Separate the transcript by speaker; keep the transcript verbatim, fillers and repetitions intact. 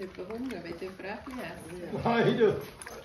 Speaker 1: Hunger, willst du ein Brötchen essen?
Speaker 2: Nein, du.